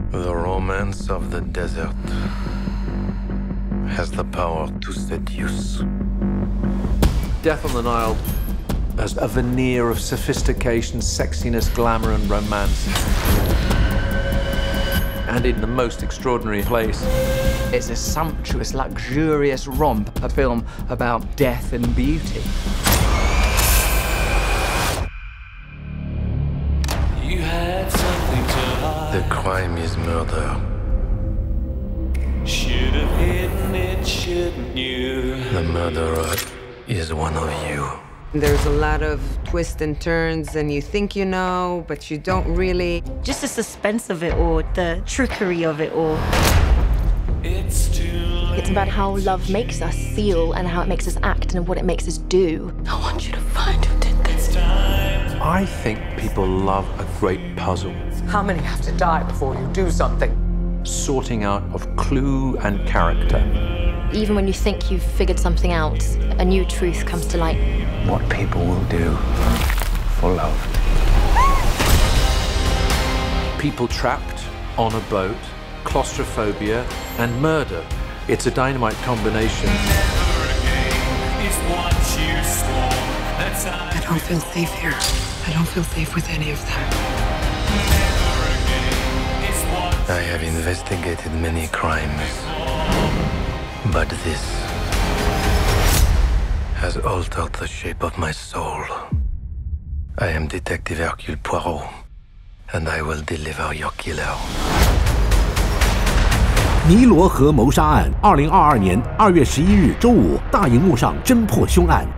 The romance of the desert has the power to seduce. Death on the Nile has a veneer of sophistication, sexiness, glamour, and romance. And in the most extraordinary place. It's a sumptuous, luxurious romp, a film about death and beauty. You had something to hide. The crime is murder. Should have hidden it, shouldn't you? The murderer is one of you. There's a lot of twists and turns, and you think you know, but you don't really. Just the suspense of it all, the trickery of it all. It's too late. It's about how love makes us feel and how it makes us act and what it makes us do. I want you to find who did this. I think people love a great puzzle. How many have to die before you do something? Sorting out of clue and character. Even when you think you've figured something out, a new truth comes to light. What people will do for love. People trapped on a boat, claustrophobia, and murder. It's a dynamite combination. I don't feel safe here. I don't feel safe with any of them. I have investigated many crimes, but this has altered the shape of my soul. I am Detective Hercule Poirot, and I will deliver your killer. 尼罗河谋杀案，2022年2月11日周五，大荧幕上侦破凶案。